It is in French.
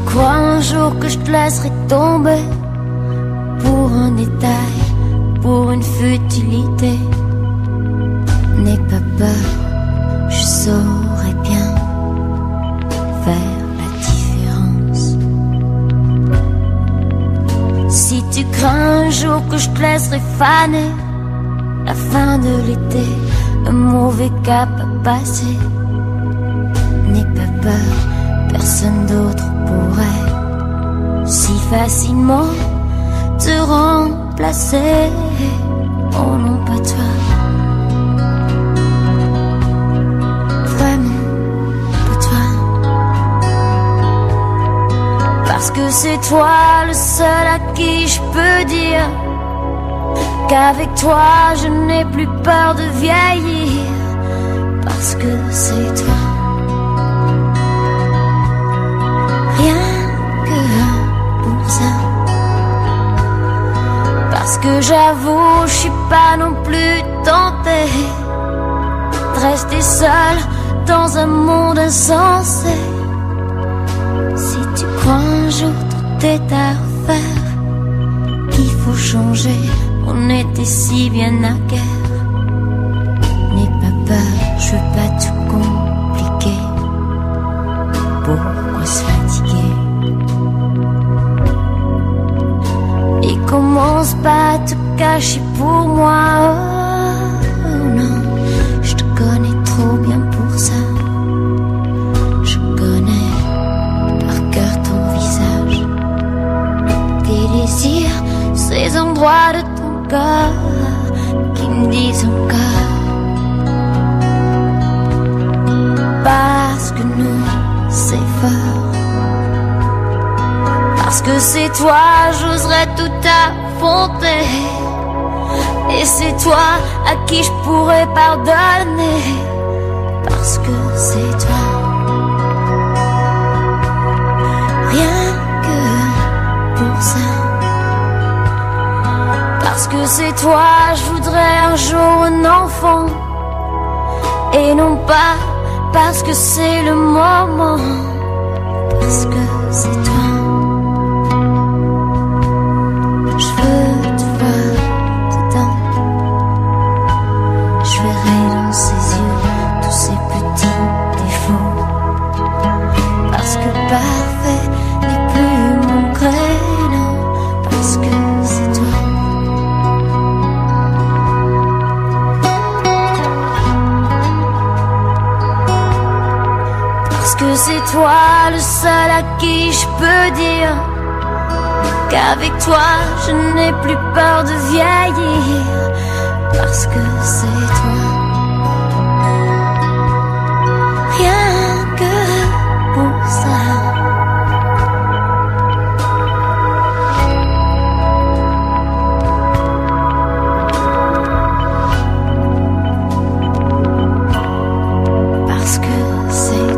crois un jour que je te laisserai tomber pour un détail, pour une futilité? N'aie pas peur, je saurai bien faire la différence. Si tu crains un jour que je te laisserai faner, la fin de l'été, un mauvais cap à passer, n'aie pas peur, personne d'autre pourrait si facilement te remplacer. Oh non, pas toi, vraiment pas toi, parce que c'est toi le seul à qui je peux dire qu'avec toi je n'ai plus peur de vieillir, parce que c'est toi. Rien que pour ça, parce que j'avoue, je suis pas non plus tentée de rester seule dans un monde insensé. Si tu crois un jour tout est à refaire, qu'il faut changer, on était si bien à guerre. N'aie pas peur, je veux pas tout compliquer. Pourquoi se fatiguer? Et commence pas à te cacher pour moi. Oh non, je te connais trop bien pour ça. Je connais par cœur ton visage, tes désirs, ces endroits de ton corps qui me disent encore, parce que nous c'est fort, parce que c'est toi, j'oserais tout affronter, et c'est toi à qui je pourrais pardonner, parce que c'est toi. Rien que pour ça, parce que c'est toi, je voudrais un jour un enfant, et non pas parce que c'est le moment, parce que c'est toi. Je veux te voir dedans, je verrai dans ses yeux tous ces petits défauts, parce que parfait n'est plus mon créneau, parce que c'est toi. Que c'est toi le seul à qui je peux dire qu'avec toi je n'ai plus peur de vieillir, parce que c'est toi. Rien que pour ça. Parce que c'est